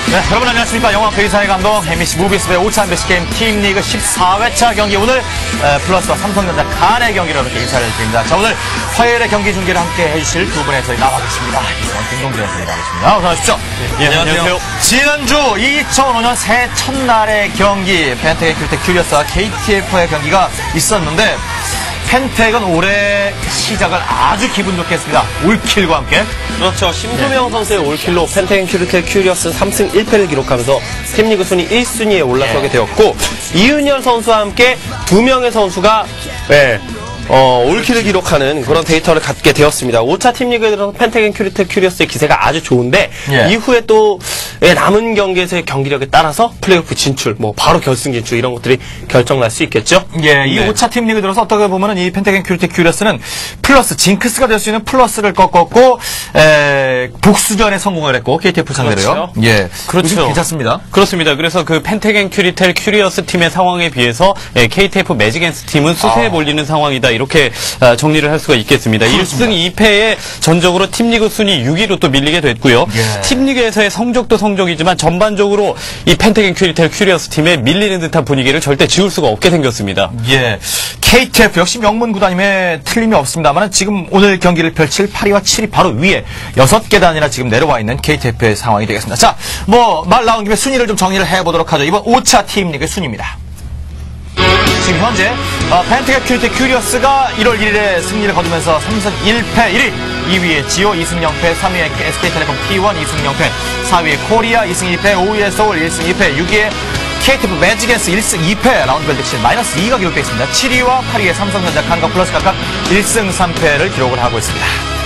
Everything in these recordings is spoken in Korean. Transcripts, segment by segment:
네, 여러분 안녕하십니까. 영화 배기사의 감독 MBC 무비스의 5차 MBC 게임 팀리그 14회차 경기 오늘 플러스와 삼성전자 간의 경기로 이렇게 인사를 드립니다. 자, 오늘 화요일에 경기 중계를 함께 해주실 두 분의 해설이 나와 계십니다. 김동준 해설이 나와 계십니다. 어서 오십시오. 네, 안녕하세요. 지난주 2005년 새해 첫날의 경기 펜텍의 큐리어스와 KTF의 경기가 있었는데 펜텍은 올해 시작을 아주 기분 좋게 했습니다. 올킬과 함께. 그렇죠. 심수명 선수의 올킬로 펜텍 큐리어스 3승 1패를 기록하면서 팀리그 순위 1순위에 올라서게 되었고, 이윤열 선수와 함께 두 명의 선수가 올킬을 기록하는 그런 데이터를 갖게 되었습니다. 5차 팀리그에 들어서 펜텍 큐리어스의 기세가 아주 좋은데, 이후에 또 남은 경기에서의 경기력에 따라서 플레이오프 진출, 바로 결승 진출 이런 것들이 결정날 수 있겠죠. 이 5차 팀리그 들어서 어떻게 보면은 이 펜텍 큐리어스는 플러스 징크스가 될 수 있는 플러스를 꺾었고 복수전에 성공을 했고 KTF 상대로요. 그렇죠. 그렇죠. 괜찮습니다. 그렇습니다. 그래서 그 펜텍 큐리어스 팀의 상황에 비해서 KTF 매직앤스 팀은 수세에 몰리는 상황이다. 이렇게 정리를 할 수가 있겠습니다. 그렇습니다. 1승 2패의 전적으로 팀리그 순위 6위로 또 밀리게 됐고요. 팀리그에서의 성적도 성적이지만 전반적으로 이 펜텍 큐리어스 팀에 밀리는 듯한 분위기를 절대 지울 수가 없게 생겼습니다. KTF 역시 명문 구단임에 틀림이 없습니다만 지금 오늘 경기를 펼칠 8위와 7위 바로 위에 6계단이나 지금 내려와 있는 KTF의 상황이 되겠습니다. 자, 말 나온 김에 순위를 좀 정리를 해보도록 하죠. 이번 5차 팀리그 순위입니다. 지금 현재 펜텍 큐리어스가 1월 1일에 승리를 거두면서 3승 1패 1위, 2위에 지오 2승 0패, 3위에 SK텔레콤 T1 2승 0패, 4위에 코리아 2승 2패, 5위에 서울 1승 2패, 6위에 KTF 매직앤스 1승 2패, 라운드별 득실 마이너스 2가 기록되어 있습니다. 7위와 8위에 삼성전자 칸과 플러스 각각 1승 3패를 기록을 하고 있습니다.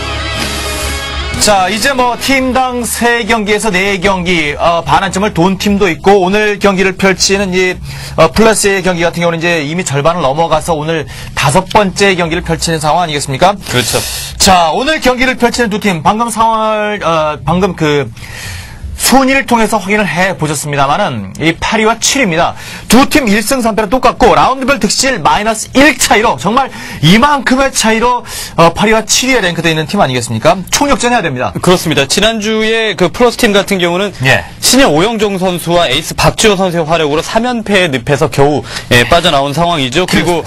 자, 이제 팀당 3경기에서 4경기, 반환점을 돈 팀도 있고, 오늘 경기를 펼치는 이, 플러스의 경기 같은 경우는 이제 이미 절반을 넘어가서 오늘 5번째 경기를 펼치는 상황 아니겠습니까? 그렇죠. 자, 오늘 경기를 펼치는 두 팀, 방금 상황을, 순위를 통해서 확인을 해 보셨습니다만은 이 8위와 7위입니다. 두 팀 1승 3패는 똑같고 라운드별 득실 마이너스 1 차이로 정말 이만큼의 차이로 8위와 7위에 랭크되어 있는 팀 아니겠습니까? 총력전해야 됩니다. 그렇습니다. 지난주에 그 플러스 팀 같은 경우는 신현 오영종 선수와 에이스 박주호 선수의 활약으로 3연패에 늪에서 겨우 빠져나온 상황이죠. 그리고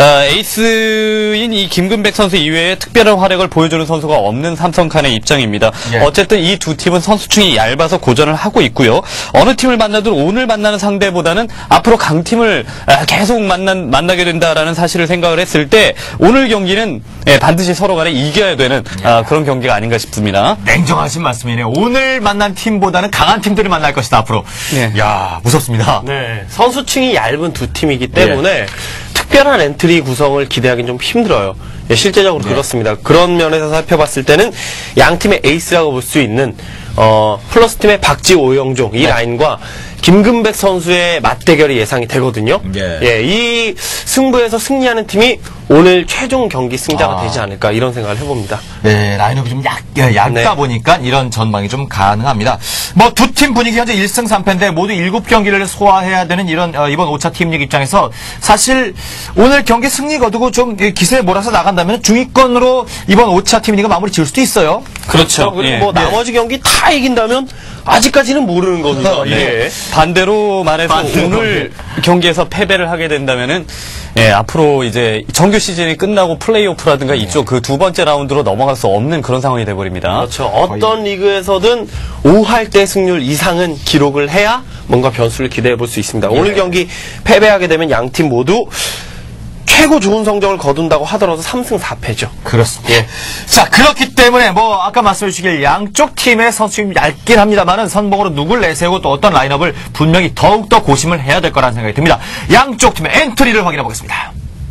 에이스인 이 김근백 선수 이외에 특별한 활약을 보여주는 선수가 없는 삼성칸의 입장입니다. 어쨌든 이 두 팀은 선수층이 얇아서 고전을 하고 있고요. 어느 팀을 만나도 오늘 만나는 상대보다는 앞으로 강팀을 계속 만나게 된다라는 사실을 생각을 했을 때 오늘 경기는 반드시 서로 간에 이겨야 되는 그런 경기가 아닌가 싶습니다. 냉정하신 말씀이네요. 오늘 만난 팀보다는 강한 팀들이 만날 것이다 앞으로. 야, 무섭습니다. 선수층이 얇은 두 팀이기 때문에 특별한 엔트리 구성을 기대하기는 좀 힘들어요. 실제적으로 그렇습니다. 그런 면에서 살펴봤을 때는 양 팀의 에이스라고 볼 수 있는 플러스 팀의 박지호, 오영종 이 라인과 김근백 선수의 맞대결이 예상이 되거든요. 이 승부에서 승리하는 팀이 오늘 최종 경기 승자가 되지 않을까 이런 생각을 해봅니다. 라인업이 좀 얇다 보니까 이런 전망이 좀 가능합니다. 두 팀 분위기 현재 1승 3패인데 모두 7경기를 소화해야 되는 이런 이번 5차 팀리그 입장에서 사실 오늘 경기 승리 거두고 좀 기세에 몰아서 나간다면 중위권으로 이번 5차 팀리그 마무리 지을 수도 있어요. 그렇죠. 그리고 나머지 경기 다 이긴다면 아직까지는 모르는 겁니다. 반대로 말해서 오늘 경기에서 패배를 하게 된다면은 앞으로 이제 정규 시즌이 끝나고 플레이오프라든가 이쪽 그 두 번째 라운드로 넘어갈 수 없는 그런 상황이 돼버립니다. 그렇죠. 어떤 리그에서든 5할 때 승률 이상은 기록을 해야 뭔가 변수를 기대해 볼 수 있습니다. 오늘 경기 패배하게 되면 양 팀 모두 최고 좋은 성적을 거둔다고 하더라도 3승 4패죠. 그렇습니다. 자, 그렇기 때문에 아까 말씀해 주시길 양쪽 팀의 선수팀이 얇긴 합니다만은 선봉으로 누굴 내세우고 또 어떤 라인업을 분명히 더욱더 고심을 해야 될 거라는 생각이 듭니다. 양쪽 팀의 엔트리를 확인해 보겠습니다.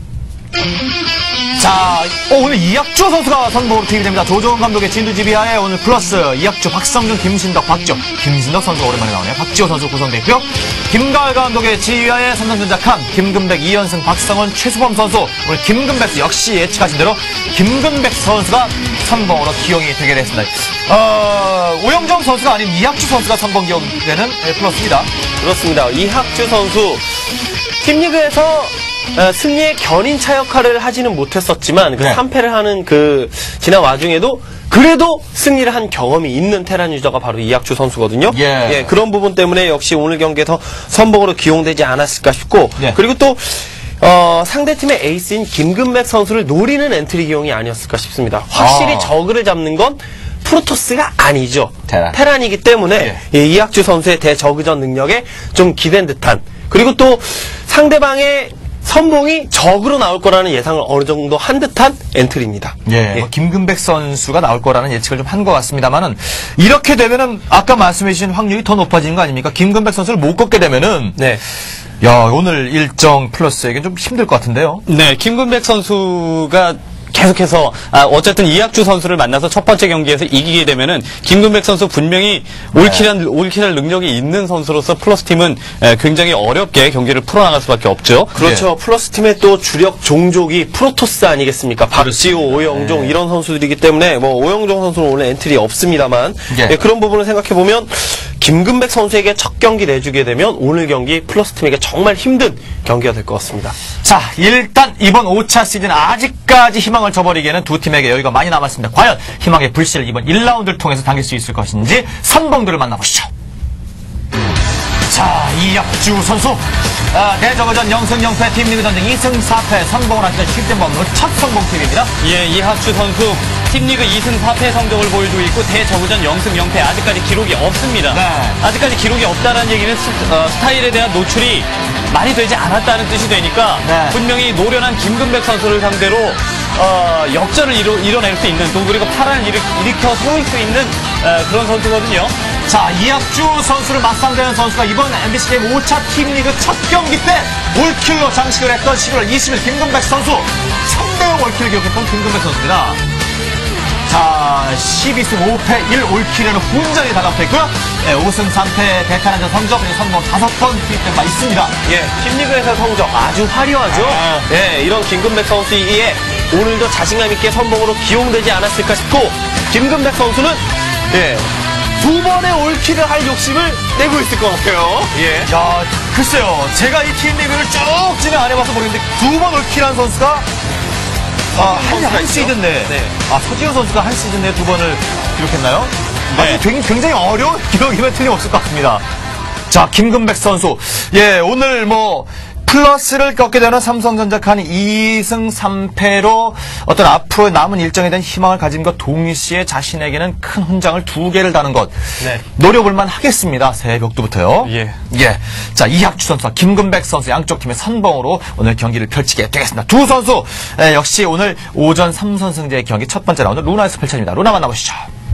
자, 오늘 이학주 선수가 선봉으로 투입이 됩니다. 조정훈 감독의 진두지휘하에 오늘 플러스 이학주, 박성준, 김신덕, 김신덕 선수가 오랜만에 나오네요. 박지호 선수 구성되고요. 김가을 감독의 지휘하에 삼성전자 칸, 김근백, 이현승, 박성원, 최수범 선수, 오늘 김근백 역시 예측하신 대로 김근백 선수가 선봉으로 기용이 되게 됐습니다. 오영정 선수가 아닌 이학주 선수가 선봉 기용되는 플러스입니다. 그렇습니다. 이학주 선수 팀리그에서 승리의 견인차 역할을 하지는 못했었지만 그 네. 3패를 하는 그 지난 와중에도 그래도 승리를 한 경험이 있는 테란 유저가 바로 이학주 선수거든요. 예. 그런 부분 때문에 역시 오늘 경기에서 선봉으로 기용되지 않았을까 싶고 예. 그리고 또 상대팀의 에이스인 김근백 선수를 노리는 엔트리 기용이 아니었을까 싶습니다. 확실히 저그를 잡는 건 프로토스가 아니죠. 테란이기 때문에 이학주 선수의 대저그전 능력에 좀 기댄 듯한 그리고 또 상대방의 선봉이 적으로 나올 거라는 예상을 어느 정도 한 듯한 엔트리입니다. 뭐 김근백 선수가 나올 거라는 예측을 좀 한 것 같습니다만은 이렇게 되면은 아까 말씀해주신 확률이 더 높아지는 거 아닙니까? 김근백 선수를 못 꺾게 되면은 야 오늘 일정 플러스에겐 좀 힘들 것 같은데요. 네, 김근백 선수가 계속해서 어쨌든 이학주 선수를 만나서 첫 번째 경기에서 이기게 되면은 김근백 선수 분명히 올킬할 능력이 있는 선수로서 플러스 팀은 굉장히 어렵게 경기를 풀어나갈 수밖에 없죠. 그렇죠. 플러스 팀의 또 주력 종족이 프로토스 아니겠습니까? 박지호, 오영종 이런 선수들이기 때문에 뭐 오영종 선수는 오늘 엔트리 없습니다만 그런 부분을 생각해 보면 김근백 선수에게 첫 경기 내주게 되면 오늘 경기 플러스 팀에게 정말 힘든 경기가 될 것 같습니다. 자, 일단 이번 5차 시즌 아직까지 희망을 저버리기에는 두 팀에게 여유가 많이 남았습니다. 과연 희망의 불씨를 이번 1라운드를 통해서 당길 수 있을 것인지 선봉들을 만나보시죠. 자, 이학주 선수 대저그전 0승 0패 팀리그 전쟁 2승 4패 선봉을 하시던 실전 범로 첫 선봉팀입니다. 예, 이학주 선수 팀리그 2승 4패 성적을 보여주고 있고 대저그전 0승 0패 아직까지 기록이 없습니다. 아직까지 기록이 없다는 얘기는 스타일에 대한 노출이 많이 되지 않았다는 뜻이 되니까 분명히 노련한 김근백 선수를 상대로 역전을 이뤄낼 수 있는 또 그리고 파란을 일으켜 세울 수 있는 그런 선수거든요. 자, 이학주 선수를 맞상대하는 선수가 이번 MBC 게임 5차 팀리그 첫 경기 때 올킬로 장식을 했던 11월 20일 김근백 선수 3대0 올킬을 기록했던 김근백 선수입니다. 자, 12승 5패 1 올킬에는 혼전이 다가붙어있고요. 5승 3패 대타란전 성적 그리고 선봉 5번 투입된 바 있습니다. 팀리그에서 성적 아주 화려하죠. 이런 김근백 선수이기에 오늘도 자신감 있게 선봉으로 기용되지 않았을까 싶고 김근백 선수는 두 번의 올킬을 할 욕심을 내고 있을 것 같아요. 야, 글쎄요. 제가 이 팀리그를 쭉 진행 안 해봐서 모르겠는데 두 번 올킬한 선수가 한 시즌 내. 서지호 선수가 한 시즌 내에 두 번을 기록했나요? 굉장히 어려운 기록이면 틀림없을 것 같습니다. 자, 김근백 선수. 오늘 플러스를 꺾게 되는 삼성전자 칸 2승 3패로 어떤 앞으로 남은 일정에 대한 희망을 가짐과 동시에 자신에게는 큰 훈장을 2개를 다는 것. 노려볼만 하겠습니다. 새벽부터요. 자, 이학주 선수와 김근백 선수 양쪽 팀의 선봉으로 오늘 경기를 펼치게 되겠습니다. 두 선수 역시 오늘 오전 3선승제의 경기 첫 번째 라운드 루나에서 펼쳐집니다. 루나 만나보시죠.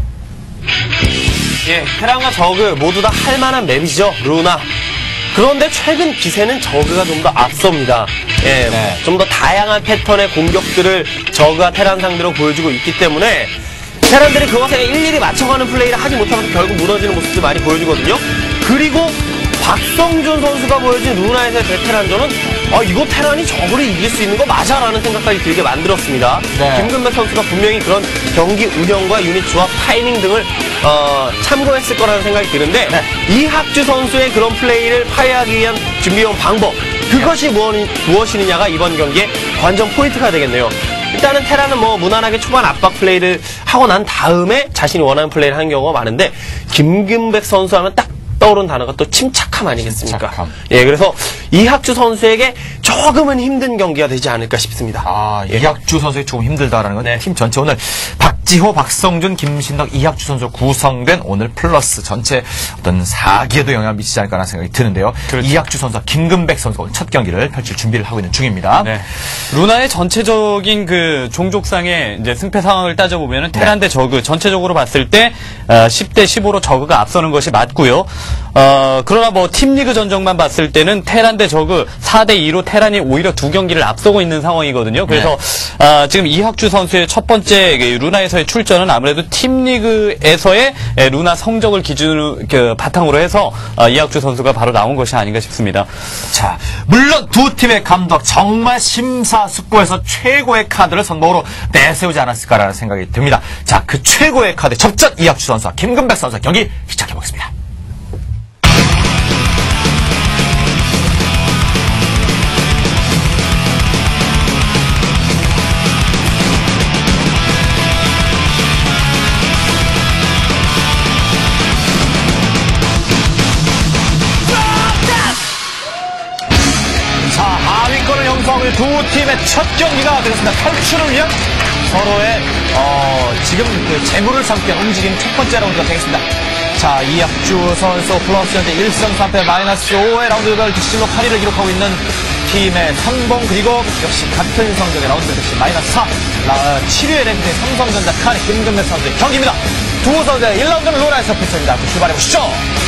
테란과 저그 모두 다 할만한 맵이죠. 루나. 그런데 최근 기세는 저그가 좀 더 앞섭니다. 좀 더 다양한 패턴의 공격들을 저그가 테란 상대로 보여주고 있기 때문에 테란들이 그것에 일일이 맞춰가는 플레이를 하지 못하면서 결국 무너지는 모습도 많이 보여주거든요. 그리고 박성준 선수가 보여준 루나에서의 대테란전은 이거 테란이 저그를 이길 수 있는 거 맞아 라는 생각까지 들게 만들었습니다. 김근백 선수가 분명히 그런 경기 운영과 유닛 조합 타이밍 등을 참고했을 거라는 생각이 드는데 이학주 선수의 그런 플레이를 파괴하기 위한 준비해온 방법 그것이 무엇이느냐가 이번 경기의 관전 포인트가 되겠네요. 일단은 테란은 무난하게 초반 압박 플레이를 하고 난 다음에 자신이 원하는 플레이를 하는 경우가 많은데 김근백 선수 하면 딱 떠오른 단어가 또 침착함 아니겠습니까? 침착함. 그래서 이학주 선수에게 조금은 힘든 경기가 되지 않을까 싶습니다. 이학주 선수에게 조금 힘들다라는 건 팀 전체 오늘 박지호, 박성준, 김신덕, 이학주 선수로 구성된 오늘 플러스 전체 어떤 4기에도 영향을 미치지 않을까라는 생각이 드는데요. 이학주 선수와 김근백 선수가 오늘 첫 경기를 펼칠 준비를 하고 있는 중입니다. 루나의 전체적인 그 종족상의 이제 승패 상황을 따져보면은 테란 대 저그 전체적으로 봤을 때 10대 15로 저그가 앞서는 것이 맞고요. 그러나 팀리그 전적만 봤을 때는 테란 대 저그 4대 2로 테란이 오히려 두 경기를 앞서고 있는 상황이거든요. 그래서 지금 이학주 선수의 첫 번째 루나에서의 출전은 아무래도 팀리그에서의 루나 성적을 기준으로 바탕으로 해서 이학주 선수가 바로 나온 것이 아닌가 싶습니다. 자, 물론 두 팀의 감독 정말 심사숙고해서 최고의 카드를 선봉으로 내세우지 않았을까라는 생각이 듭니다. 자, 그 최고의 카드 접전 이학주 선수와 김근백 선수의 경기 시작해보겠습니다. 두 팀의 첫 경기가 되겠습니다. 탈출을 위한 서로의 지금 그 재물을 삼기 위한 움직임 첫 번째 라운드가 되겠습니다. 자, 이학주 선수 플러스 현재 1승 3패 마이너스 5의 라운드별 득실로 8위를 기록하고 있는 팀의 선봉, 그리고 역시 같은 성적의 라운드 득실 마이너스 4, 7위의 랭크의 삼성전자 칸의 김금백 선수의 경기입니다. 두 선수의 1라운드는 로라에서 펼쳐집니다. 출발해보시죠.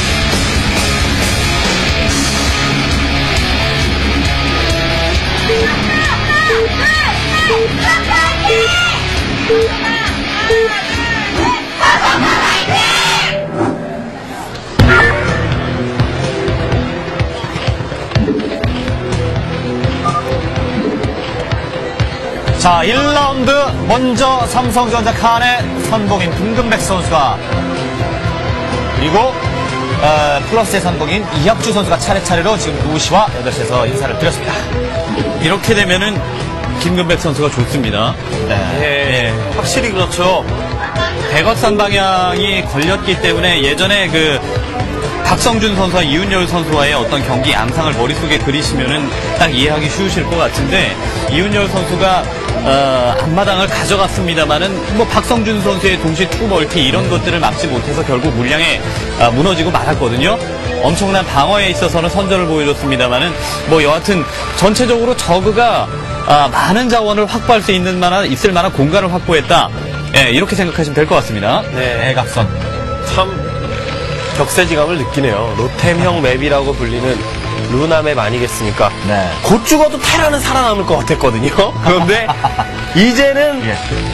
자, 1라운드 먼저 삼성전자 칸의 선봉인 김금백 선수가, 그리고 플러스의 선봉인 이학주 선수가 차례차례로 지금 2시와 8시에서 인사를 드렸습니다. 이렇게 되면은 김금백 선수가 좋습니다. 예, 확실히 그렇죠. 백악산 방향이 걸렸기 때문에 예전에 그 박성준 선수와 이윤열 선수와의 어떤 경기 양상을 머릿속에 그리시면은 딱 이해하기 쉬우실 것 같은데, 이윤열 선수가 앞마당을 가져갔습니다만은 뭐 박성준 선수의 동시 투멀티 이런 것들을 막지 못해서 결국 물량에 무너지고 말았거든요. 엄청난 방어에 있어서는 선전을 보여줬습니다만은 뭐 여하튼 전체적으로 저그가 많은 자원을 확보할 수 있을 만한 공간을 확보했다. 예, 이렇게 생각하시면 될 것 같습니다. 네, 대각선. 참 격세지감을 느끼네요. 로템형 맵이라고 불리는 루나맵 아니겠습니까? 네. 곧 죽어도 테라는 살아남을 것 같았거든요. 그런데 이제는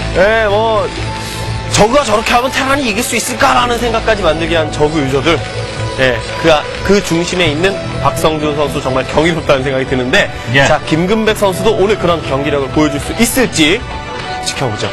저그가 저렇게 하면 테란이 이길 수 있을까라는 생각까지 만들게 한 저그 유저들. 그 중심에 있는 박성준 선수 정말 경이롭다는 생각이 드는데, 예. 자, 김금백 선수도 오늘 그런 경기력을 보여줄 수 있을지 지켜보죠.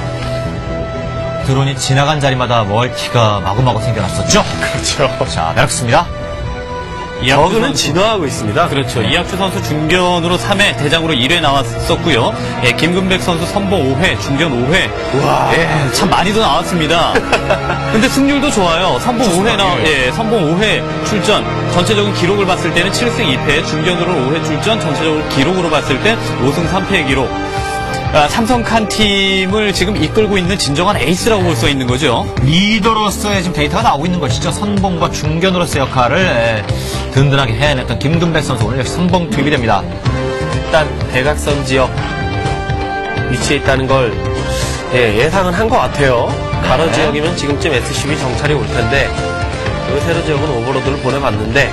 드론이 지나간 자리마다 멀티가 마구마구 생겨났었죠? 그렇죠. 자, 그렇습니다. 저그는 진화하고 있습니다. 그렇죠. 이학주 선수 중견으로 3회, 대장으로 1회 나왔었고요. 예, 김금백 선수 선봉 5회, 중견 5회. 와. 예, 참 많이도 나왔습니다. 근데 승률도 좋아요. 선봉 5회 선봉 5회 출전. 전체적인 기록을 봤을 때는 7승 2패, 중견으로 5회 출전, 전체적으로 기록으로 봤을 때 5승 3패의 기록. 삼성칸 팀을 지금 이끌고 있는 진정한 에이스라고 볼 수 있는 거죠. 리더로서의 지금 데이터가 나오고 있는 것이죠. 선봉과 중견으로서의 역할을 든든하게 해냈던 김금백 선수, 오늘 역시 선봉 투입이 됩니다. 일단 대각선 지역 위치에 있다는 걸 예상은 한 것 같아요. 가로 지역이면 지금쯤 SCB 정찰이 올 텐데, 여기 세로 지역은 오버로드를 보내봤는데,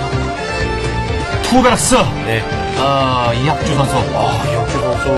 투베럭스 네. 이학주 선수. 이학주 선수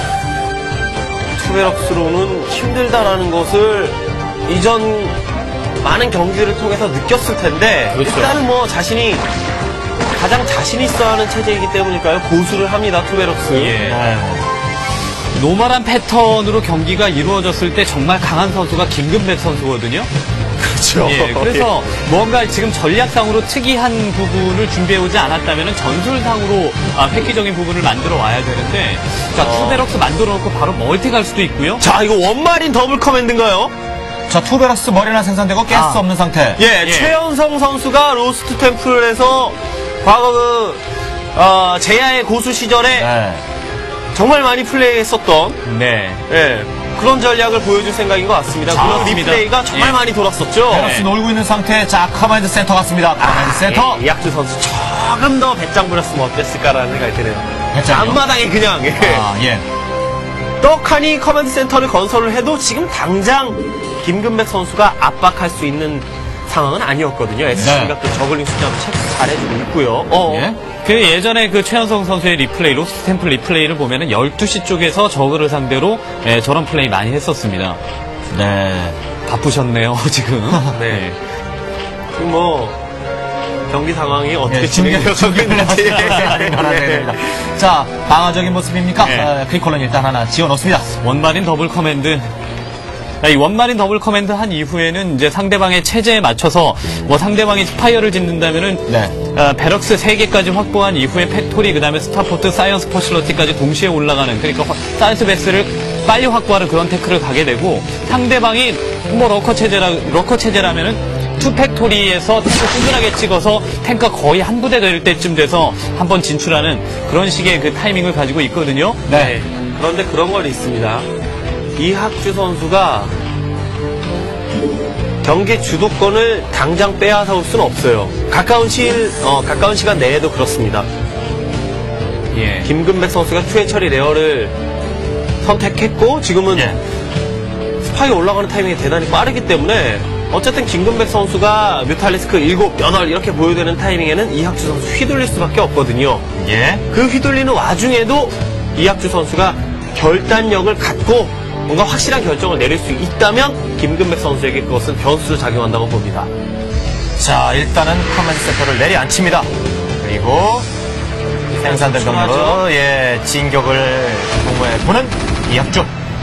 투베럭스로는 힘들다라는 것을 이전 많은 경기를 통해서 느꼈을 텐데, 그렇죠. 일단은 뭐 자신이 가장 자신 있어 하는 체제이기 때문일까요? 고수를 합니다, 투베럭스. 예. 노멀한 패턴으로 경기가 이루어졌을 때 정말 강한 선수가 김금백 선수거든요. 그렇죠. 예, 그래서 뭔가 지금 전략상으로 특이한 부분을 준비해오지 않았다면 전술상으로 획기적인 부분을 만들어 와야 되는데, 자, 투베럭스 만들어 놓고 바로 멀티 갈 수도 있고요. 자, 이거 원마린 더블 커맨드인가요? 자, 투베럭스 머리나 생산되고 가스 없는 상태. 예, 최연성 선수가 로스트 템플에서 과거 제야의 고수 시절에 네. 정말 많이 플레이했었던 네. 그런 전략을 보여줄 생각인 것 같습니다. 자, 그 맞습니다. 리플레이가 정말 많이 돌았었죠. 베럭스 놀고 있는 상태. 자, 커맨드 센터 같습니다. 커맨드 센터. 이학주 선수 조금 더 배짱 부렸으면 어땠을까라는 생각이 드네요. 배짱이요? 앞마당에 그냥 예. 떡하니 커맨드 센터를 건설을 해도 지금 당장 김금백 선수가 압박할 수 있는 상황은 아니었거든요. SCB가 또 저글링 숫자도 체크 잘해주고 있고요. 예. 그 예전에 그 최현성 선수의 리플레이, 로스트 템플 리플레이를 보면은 12시 쪽에서 저그를 상대로 저런 플레이 많이 했었습니다. 네. 바쁘셨네요, 지금. 네. 지금 뭐 경기 상황이 어떻게 중계를 진행되었는지 됩니다. 자, 방어적인 모습입니까? 네. 크리콜론 일단 하나 지어 놓습니다. 원마린 더블 커맨드. 이 원마린 더블 커맨드 한 이후에는 이제 상대방의 체제에 맞춰서 뭐 상대방이 스파이어를 짓는다면은 베럭스 3개까지 확보한 이후에 팩토리, 그 다음에 스타포트, 사이언스 퍼실러티까지 동시에 올라가는, 그러니까 사이언스 베스를 빨리 확보하는 그런 태클을 가게 되고, 상대방이 뭐 러커 체제라면은 투팩토리에서 탱크 꾸준하게 찍어서 탱크가 거의 한 부대 될 때쯤 돼서 한번 진출하는 그런 식의 그 타이밍을 가지고 있거든요. 네. 그런데 그런 건 있습니다. 이학주 선수가 경기 주도권을 당장 빼앗아올 수는 없어요. 가까운 시간 내에도 그렇습니다. 예. 김근백 선수가 투회 처리 레어를 선택했고 지금은 스파이 올라가는 타이밍이 대단히 빠르기 때문에 어쨌든 김근백 선수가 뮤탈리스크 7, 8 이렇게 보여되는 타이밍에는 이학주 선수 휘둘릴 수밖에 없거든요. 예. 그 휘둘리는 와중에도 이학주 선수가 결단력을 갖고 뭔가 확실한 결정을 내릴 수 있다면 김근백 선수에게 그것은 변수로 작용한다고 봅니다. 자, 일단은 커맨드 센터를 내려앉힙니다. 그리고 생산된 경로로 진격을 공모해 보는 이학주.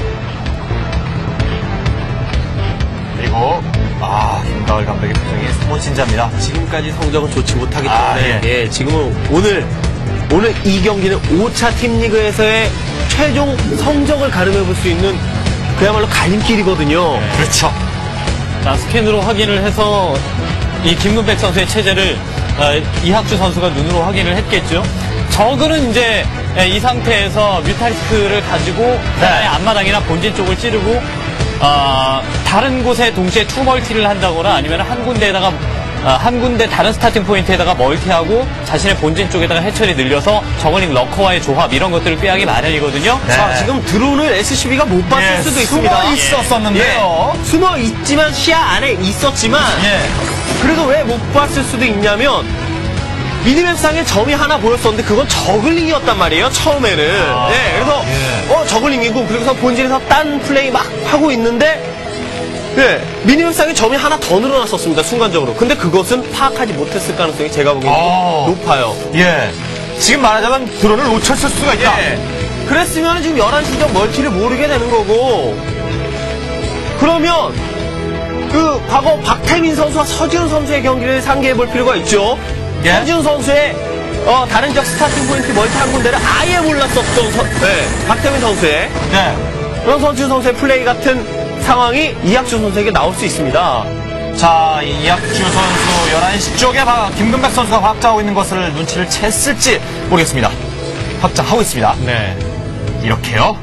그리고 김가을 감독의 표정이 스폰신자입니다. 지금까지 성적은 좋지 못하기 때문에 지금은 오늘 이 경기는 5차 팀리그에서의 최종 성적을 가늠해 볼 수 있는 그야말로 갈림길이거든요. 그렇죠. 자, 스캔으로 확인을 해서 이 김근백 선수의 체제를 이학주 선수가 눈으로 확인을 했겠죠. 저그는 이제 이 상태에서 뮤탈리스크를 가지고 앞마당이나 본진 쪽을 찌르고 다른 곳에 동시에 투멀티를 한다거나 아니면 한 군데 다른 스타팅 포인트에다가 멀티하고 자신의 본진 쪽에다가 해처리 늘려서 저글링 러커와의 조합 이런 것들을 꾀하기 마련이거든요. 네. 자, 지금 드론을 SCB가 못 봤을 수도 있습니다. 숨어 있었었는데요. 숨어 있지만 시야 안에 있었지만 그래도 왜 못 봤을 수도 있냐면 미니맵상에 점이 하나 보였었는데 그건 저글링이었단 말이에요. 처음에는. 그래서 저글링이고 그리고서 본진에서 딴 플레이 막 하고 있는데 미니맵상에 점이 하나 더 늘어났었습니다. 순간적으로. 근데 그것은 파악하지 못했을 가능성이 제가 보기에는 높아요. 지금 말하자면 드론을 놓쳤을 수가 있다. 그랬으면 지금 11시적 멀티를 모르게 되는 거고 그러면 그 과거 박태민 선수와 서지훈 선수의 경기를 상기해 볼 필요가 있죠. 서지훈 선수의 다른 지역 스타팅 포인트 멀티 한 군데를 아예 몰랐었던 박태민 선수의 그런 서지훈 선수의 플레이 같은 상황이 이학주 선수에게 나올 수 있습니다. 자, 이학주 선수 11시 쪽에 김근백 선수가 확장하고 있는 것을 눈치를 챘을지 모르겠습니다. 확장하고 있습니다. 이렇게요.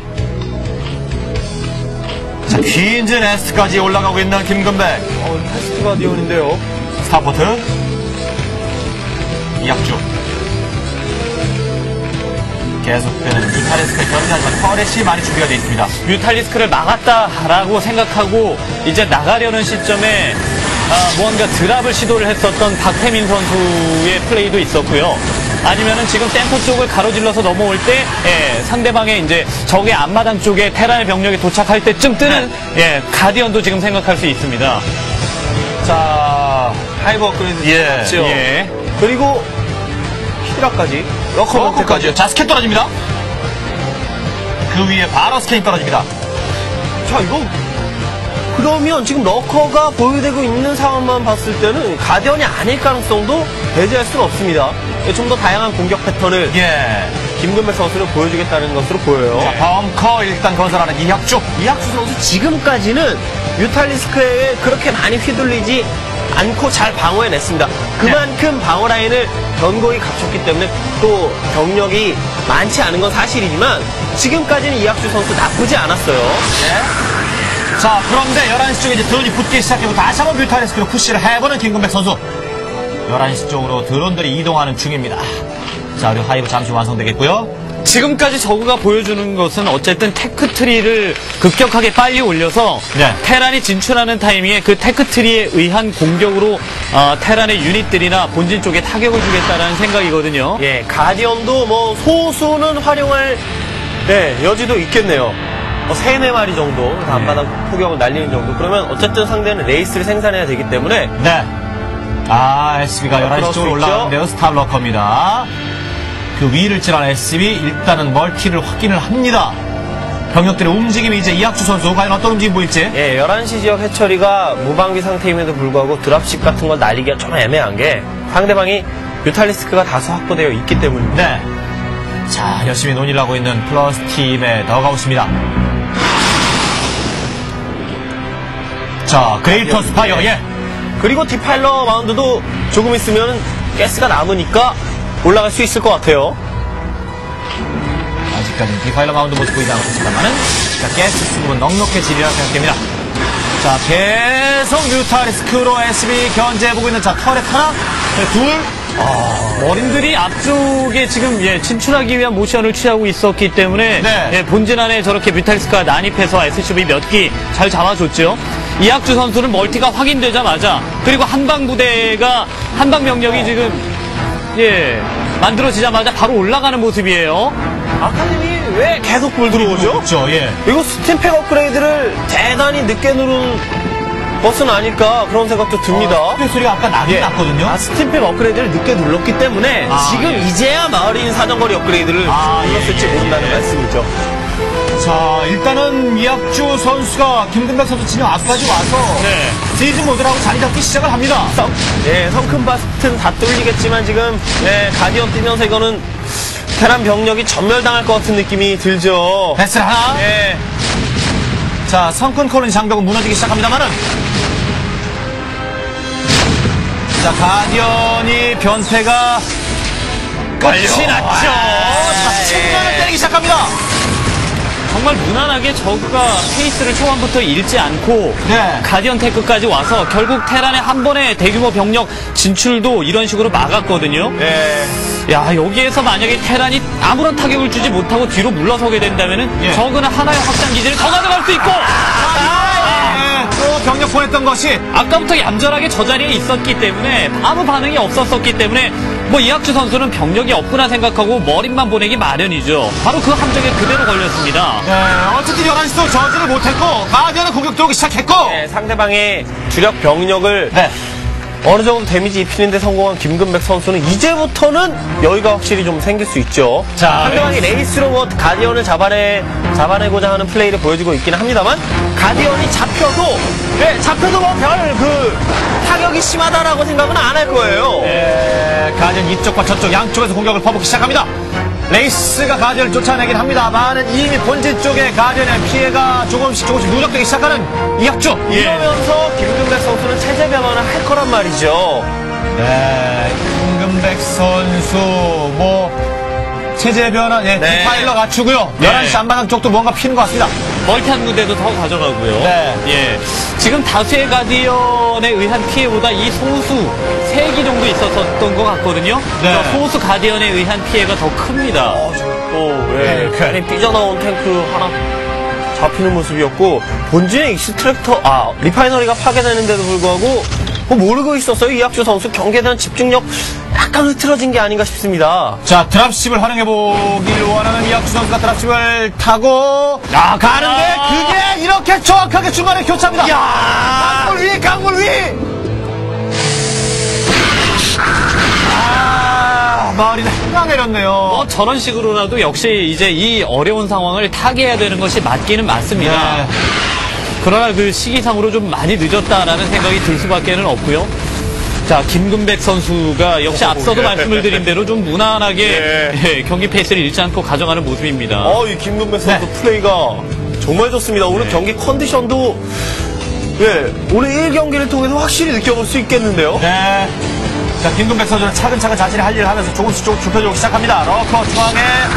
자, 퀸즈 네스트까지 올라가고 있는 김근백. 테스트 가디언인데요. 스타포트. 이학주. 계속되는 뮤탈리스크의 견제하지만 터렛이 많이 준비가 되어 있습니다. 뮤탈리스크를 막았다라고 생각하고 이제 나가려는 시점에 무언가 드랍을 시도를 했었던 박태민 선수의 플레이도 있었고요. 아니면은 지금 센터 쪽을 가로질러서 넘어올 때 상대방의 이제 적의 앞마당 쪽에 테란의 병력이 도착할 때쯤 뜨는 가디언도 지금 생각할 수 있습니다. 자, 하이브 업그레이드 맞죠? 그리고 히드라까지 러커까지요. 자, 스캔 떨어집니다. 그 위에 바로 스캔이 떨어집니다. 자, 이거 그러면 지금 러커가 보유되고 있는 상황만 봤을 때는 가디언이 아닐 가능성도 배제할 수는 없습니다. 좀 더 다양한 공격 패턴을 김근백 선수를 보여주겠다는 것으로 보여요. 자, 벙커 일단 건설하는 이학주 선수 지금까지는 뮤탈리스크에 그렇게 많이 휘둘리지 않고 잘 방어해냈습니다. 그만큼 방어 라인을 견고히 갖췄기 때문에 또 병력이 많지 않은 건 사실이지만 지금까지는 이학주 선수 나쁘지 않았어요. 자, 그런데 11시 쪽에 이제 드론이 붙기 시작하고 다시 한번 뮤탈리스크로 푸시를 해보는 김근백 선수. 11시 쪽으로 드론들이 이동하는 중입니다. 자, 그리고 하이브 잠시 완성되겠고요. 지금까지 저그가 보여주는 것은 어쨌든 테크트리를 급격하게 빨리 올려서 테란이 진출하는 타이밍에 그 테크트리에 의한 공격으로 테란의 유닛들이나 본진 쪽에 타격을 주겠다는 생각이거든요. 가디언도 뭐 소수는 활용할 여지도 있겠네요. 3-4마리 정도 앞마당 포격을 날리는 정도. 그러면 어쨌든 상대는 레이스를 생산해야 되기 때문에 SB가 11시 쪽으로 올라가는데요. 스탑러커입니다. 그 위를 찌른 SB 일단은 멀티를 확인을 합니다. 병력들의 움직임이 이제 이학주 선수 과연 어떤 움직임 보일지. 11시 지역 해처리가 무방비 상태임에도 불구하고 드랍십 같은 걸 날리기가 좀 애매한 게 상대방이 뮤탈리스크가 다수 확보되어 있기 때문입니다. 자, 열심히 논의를 하고 있는 플러스 팀의 더가웃입니다. 자, 그레이터 스파이어 그리고 디파일러 마운드도 조금 있으면 가스가 남으니까 올라갈 수 있을 것 같아요. 아직까지는 디파일러 마운드 모습 보이지 않고 있습니다만은 가스 수급은 넉넉해지리라 생각됩니다. 자, 계속 뮤탈리스크로 SB 견제해보고 있는 자, 터렛 하나, 둘, 머린들이 앞쪽에 지금 진출하기 위한 모션을 취하고 있었기 때문에 네. 본진 안에 저렇게 뮤탈리스크가 난입해서 SCV 몇 기 잘 잡아줬죠. 이학주 선수는 멀티가 확인되자마자 그리고 한방 부대가 한방 병력이 지금 만들어지자마자 바로 올라가는 모습이에요. 아카데미 왜 계속 볼 들어오죠? 그렇죠, 예. 이거 스팀팩 업그레이드를 대단히 늦게 누른 것은 아닐까 그런 생각도 듭니다. 소리가 아까 나긴 났거든요. 스팀팩 업그레이드를 늦게 눌렀기 때문에 지금 이제야 마을인 사정거리 업그레이드를 눌렀을지 모른다는 말씀이죠. 자, 일단은 이학주 선수가 김근백 선수 진영 앞까지 와서 시즌 모드라고 자리 잡기 시작을 합니다. 성큰 바스트는 다 뚫리겠지만 지금 가디언 뛰면서 이거는 테란 병력이 전멸당할 것 같은 느낌이 들죠. 베스 하나. 자, 성큰 콜로니 장벽은 무너지기 시작합니다만은 자, 가디언이 변태가 끝이 났죠. 자, 측면을 때리기 시작합니다. 정말 무난하게 저그가 페이스를 초반부터 잃지 않고 네. 가디언 테크까지 와서 결국 테란의 한 번의 대규모 병력 진출도 이런 식으로 막았거든요. 야, 여기에서 만약에 테란이 아무런 타격을 주지 못하고 뒤로 물러서게 된다면은 저그는 하나의 확장 기지를 더 가져갈 수 있고 또 병력 보냈던 것이 아까부터 얌전하게 저 자리에 있었기 때문에 아무 반응이 없었기 때문에 뭐 이학주 선수는 병력이 없구나 생각하고 머릿만 보내기 마련이죠. 바로 그 함정에 그대로 걸렸습니다. 어쨌든 11시도 저지를 못했고 가디언은 공격 들어오기 시작했고 상대방의 주력 병력을 어느 정도 데미지 입히는데 성공한 김근백 선수는 이제부터는 여유가 확실히 좀 생길 수 있죠. 자, 상대방이 레이스로 뭐 가디언을 잡아내고자 하는 플레이를 보여주고 있기는 합니다만 가디언이 잡혀도 뭐 별 타격이 심하다라고 생각은 안 할 거예요. 가디언 이쪽과 저쪽 양쪽에서 공격을 퍼붓기 시작합니다. 레이스가 가디언을 쫓아내긴 합니다만 이미 본진 쪽에 가디언의 피해가 조금씩 누적되기 시작하는 이학주. 이러면서 김근백 선수는 체제 변화를 할 거란 말이죠. 김근백 선수 체제 변화 디파일러 갖추고요. 11시 안마당 쪽도 뭔가 피는 것 같습니다. 멀티한 군대도 더 가져가고요. 지금 다수의 가디언에 의한 피해보다 이 소수 3기 정도 있었던 것 같거든요. 그러니까 소수 가디언에 의한 피해가 더 큽니다. 괜히 삐져나온 탱크 하나 잡히는 모습이었고 본진의 익스트랙터 리파이너리가 파괴되는데도 불구하고 모르고 있었어요. 이학주 선수 경기에 대한 집중력 약간 흐트러진 게 아닌가 싶습니다. 자, 드랍십을 활용해보길 원하는 이학주 선수가 드랍십을 타고 가는데 그게 이렇게 정확하게 중간에 교차합니다. 강물 위 마을이 한강 내렸네요. 저런 식으로라도 역시 이제 이 어려운 상황을 타개해야 되는 것이 맞기는 맞습니다. 그러나 그 시기상으로 좀 많이 늦었다라는 생각이 들 수밖에는 없고요. 자, 김근백 선수가 역시 앞서도 말씀을 드린 대로 좀 무난하게 경기 페이스를 잃지 않고 가져가는 모습입니다. 이 김근백 선수 플레이가 정말 좋습니다. 오늘 경기 컨디션도 오늘 1경기를 통해서 확실히 느껴볼 수 있겠는데요. 자, 김근백 선수는 차근차근 자신의 할 일을 하면서 조금씩 좁혀주기 시작합니다. 러커 중앙에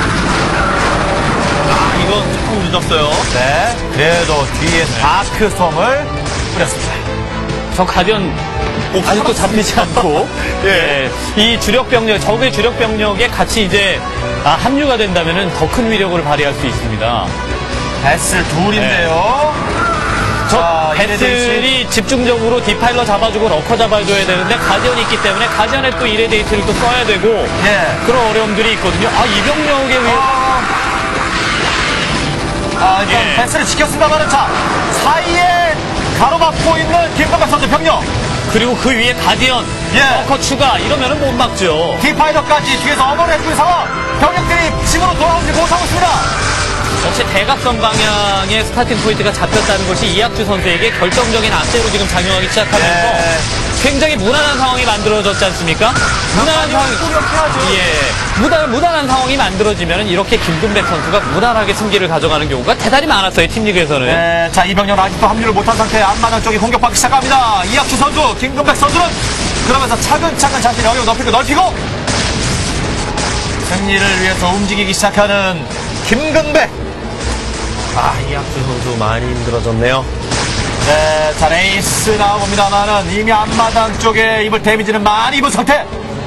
이건 조금 늦었어요. 그래도 뒤에 다크섬을 뿌렸습니다. 저 가디언 아직도 잡히지 않고 이 주력 병력, 적의 주력 병력에 같이 이제 합류가 된다면은 더 큰 위력을 발휘할 수 있습니다. 배슬 둘인데요. 배틀이 집중적으로 디파일러 잡아주고 러커 잡아줘야 되는데 가디언이 있기 때문에 가디언에 또 이레데이트를 또 써야 되고 그런 어려움들이 있거든요. 이 병력에 의해서 일단 배슬을 지켰습니다만은 사이에 가로막고 있는 김건박 선수 병력 그리고 그 위에 가디언 러커 추가 이러면은 못 막죠. 디파이더까지 뒤에서 어머니 해주는 상황 병력들이 집으로 돌아오지 못하고 있습니다. 역시 대각선 방향의 스타팅 포인트가 잡혔다는 것이 이학주 선수에게 결정적인 악재로 지금 작용하기 시작하면서 굉장히 무난한 상황이 만들어졌지 않습니까? 무난한 상황이 무난한 상황이 만들어지면 이렇게 김근백 선수가 무난하게 승기를 가져가는 경우가 대단히 많았어요. 팀리그에서는. 네, 자, 이병렬 아직도 합류를 못한 상태에 앞마당 쪽이 공격받기 시작합니다. 이학주 선수, 김근백 선수는 그러면서 차근차근 자신의 어려움 넓히고 승리를 위해서 움직이기 시작하는 김근백. 이학주 선수 많이 힘들어졌네요. 네, 자, 레이스 나옵니다만은 이미 앞마당 쪽에 입을 데미지는 많이 입은 상태.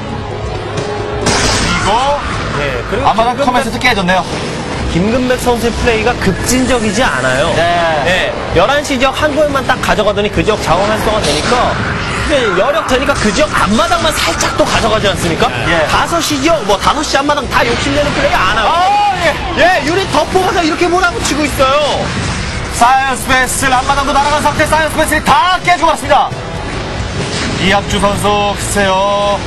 그리고 앞마당 커맨센터 깨졌네요. 김근백 선수의 플레이가 급진적이지 않아요. 네. 11시 지역 한 골만 딱 가져가더니 그 지역 자원 활성화 되니까 여력 되니까 그 지역 앞마당만 살짝 또 가져가지 않습니까? 5시 지역, 5시 앞마당 다 욕심내는 플레이 안 하고. 유닛 더 뽑아서 이렇게 몰아붙이고 있어요. 사이언스 베이스를 앞마당도 날아간 상태 사이언스 베이스를 다 깨지고 왔습니다. 이학주 선수, 글쎄요.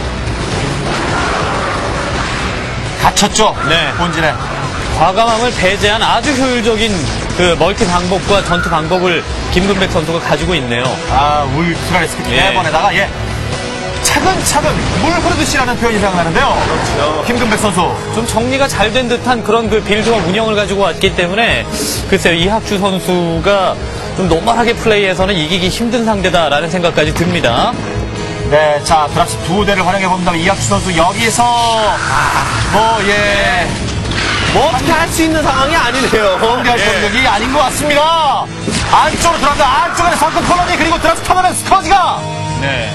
갇혔죠? 네. 본진에. 과감함을 배제한 아주 효율적인 그 멀티 방법과 전투 방법을 김근백 선수가 가지고 있네요. 울트라 스피드 4번에다가, 차근차근 물 흐르듯이라는 표현이 생각나는데요. 그렇죠. 김근백 선수. 좀 정리가 잘 된 듯한 그런 그 빌드와 운영을 가지고 왔기 때문에 글쎄요, 이학주 선수가 좀 노멀하게 플레이해서는 이기기 힘든 상대다라는 생각까지 듭니다. 네, 자, 드랍십 2대를 활용해봅니다. 이학주 선수 여기서, 어떻게 할 수 있는 상황이 아니네요. 공개할 공격이 아닌 것 같습니다. 안쪽으로 들어갑니다. 안쪽에는 성큰 콜로니, 그리고 드랍십 터널은 스커지가. 네.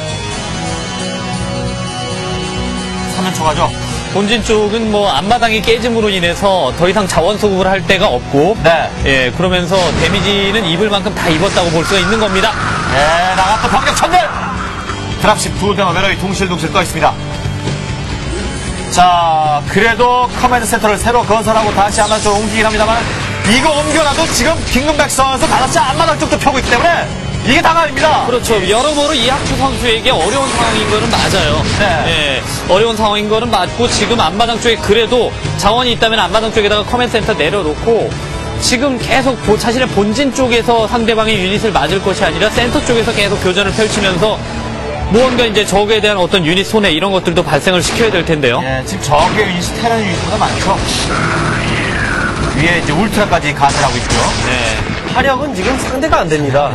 3년 초과죠. 본진 쪽은 앞마당이 깨짐으로 인해서 더 이상 자원 소급을 할 데가 없고, 네. 그러면서 데미지는 입을 만큼 다 입었다고 볼 수가 있는 겁니다. 네, 나갔던 반격 천대! 드랍십 2대와 매너이 둥실둥실 떠 있습니다. 자, 그래도 커맨드 센터를 새로 건설하고 다시 앞마당 쪽으로 옮기긴 합니다만, 이거 옮겨놔도 지금 김근백 선수 5시 앞마당 쪽도 펴고 있기 때문에, 이게 당황입니다. 그렇죠. 여러모로 이학주 선수에게 어려운 상황인 거는 맞아요. 네. 어려운 상황인 거는 맞고 지금 앞마당 쪽에 그래도 자원이 있다면 앞마당 쪽에다가 커맨드 센터 내려놓고 지금 계속 자신의 본진 쪽에서 상대방의 유닛을 맞을 것이 아니라 센터 쪽에서 계속 교전을 펼치면서 무언가 이제 적에 대한 어떤 유닛 손해 이런 것들도 발생을 시켜야 될 텐데요. 지금 적의 유닛이 테란 유닛보다 많죠. 위에 이제 울트라까지 가세하고 있고요. 화력은 지금 상대가 안 됩니다.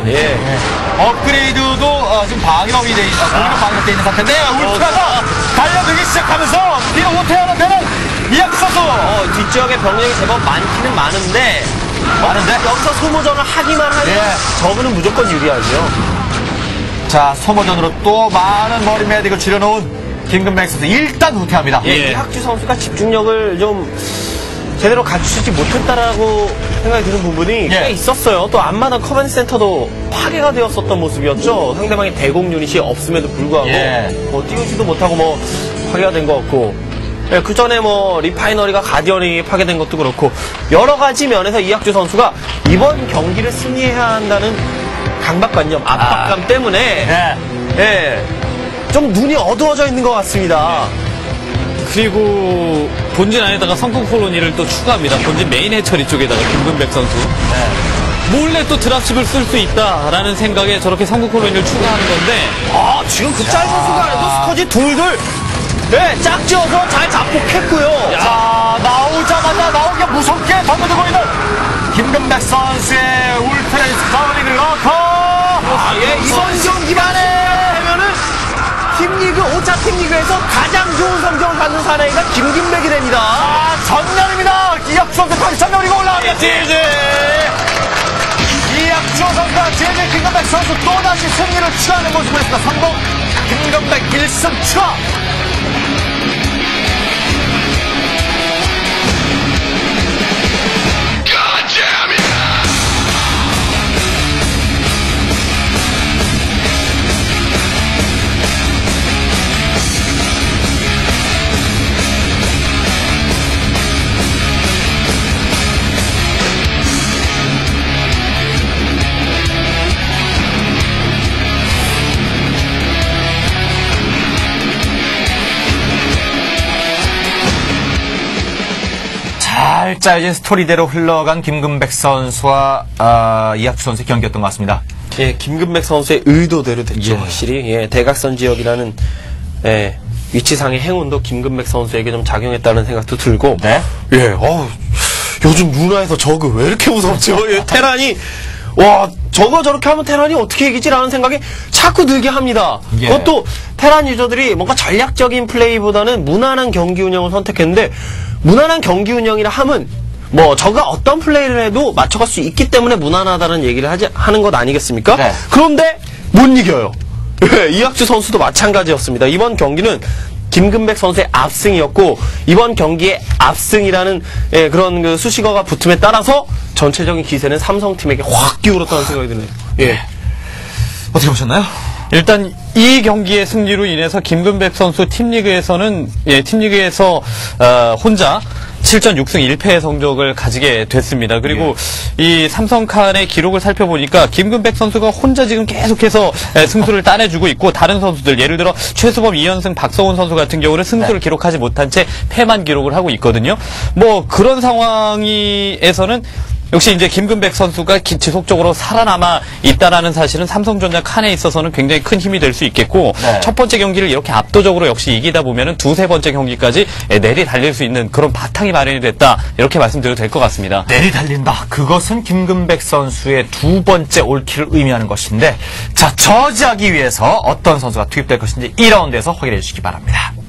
업그레이드도 지금 방위력이 공격 방위력 돼 있는 상태인데 울트라가 달려들기 시작하면서 뒤로 오태어는 되는 이학주 선수. 뒷지역에 병력이 제법 많기는 많은데 여기서 소모전을 하기만 하면 저그는 무조건 유리하죠. 자, 소모전으로 또 많은 머리 메딕을 줄여놓은 김근백 선수 일단 후퇴합니다. 이학주 선수가 집중력을 좀 제대로 갖추지 못했다라고 생각이 드는 부분이 꽤 있었어요. 또 앞마당 커맨드 센터도 파괴가 되었었던 모습이었죠. 상대방의 대공 유닛이 없음에도 불구하고 띄우지도 못하고 파괴가 된 것 같고 그 전에 리파이너리가 가디언이 파괴된 것도 그렇고 여러 가지 면에서 이학주 선수가 이번 경기를 승리해야 한다는 강박관념, 압박감 때문에 좀 눈이 어두워져 있는 것 같습니다. 그리고 본진 안에다가 성큰 콜로니를 또 추가합니다. 본진 메인 해처리 쪽에다가 김근백 선수. 몰래 또 드랍십을 쓸 수 있다라는 생각에 저렇게 성큰 콜로니를 추가하는 건데 지금 그 짧은 순간에도 스커지 둘둘 짝지어서 잘 잡곡했고요. 자, 나오자마자 나오게 무섭게 던져들고 있는 김근백 선수의 울트라 스파링을 넣고 이번 경기만에 하면은 팀리그 5차 팀리그에서 가장 좋은 성적을 받는 사나이가 김근백이 됩니다. 전멸입니다. 이학주 선수 전멸이고 올라갑니다. 지지. 이학주 선수가 지지 김근백 선수 또다시 승리를 취하는 모습을 했습니다. 성공. 김근백 1승 추가. 잘 짜여진 스토리대로 흘러간 김근백 선수와 이학주 선수의 경기였던 것 같습니다. 예, 김근백 선수의 의도대로 됐죠. 예. 확실히 예, 대각선 지역이라는 예, 위치상의 행운도 김근백 선수에게 좀 작용했다는 생각도 들고. 네. 예, 요즘 문화에서 저그 왜 이렇게 무섭죠? 예, 테란이 와 저거 저렇게 하면 테란이 어떻게 이기지라는 생각이 자꾸 들게 합니다. 예. 그것도 테란 유저들이 뭔가 전략적인 플레이보다는 무난한 경기 운영을 선택했는데 무난한 경기 운영이라 함은 뭐 저가 어떤 플레이를 해도 맞춰갈 수 있기 때문에 무난하다는 얘기를 하는 것 아니겠습니까? 네. 그런데 못 이겨요. 예, 이학주 선수도 마찬가지였습니다. 이번 경기는 김근백 선수의 압승이었고 이번 경기에 압승이라는 예, 그런 그 수식어가 붙음에 따라서 전체적인 기세는 삼성팀에게 확 기울었다는 생각이 드네요. 예. 어떻게 보셨나요? 일단 이 경기의 승리로 인해서 김근백 선수 팀리그에서는 팀리그에서 혼자 7전 6승 1패의 성적을 가지게 됐습니다. 그리고 이 삼성칸의 기록을 살펴보니까 김근백 선수가 혼자 지금 계속해서 승수를 따내주고 있고 다른 선수들 예를 들어 최수범, 이현승, 박성훈 선수 같은 경우는 승수를 기록하지 못한 채 패만 기록을 하고 있거든요. 뭐 그런 상황에서는 역시 이제 김근백 선수가 지속적으로 살아남아 있다라는 사실은 삼성전자 칸에 있어서는 굉장히 큰 힘이 될 수 있겠고 네. 첫 번째 경기를 이렇게 압도적으로 역시 이기다 보면은 두세 번째 경기까지 내리 달릴 수 있는 그런 바탕이 마련이 됐다 이렇게 말씀드려도 될 것 같습니다. 내리 달린다. 그것은 김근백 선수의 두 번째 올킬을 의미하는 것인데 자 저지하기 위해서 어떤 선수가 투입될 것인지 2라운드에서 확인해 주시기 바랍니다.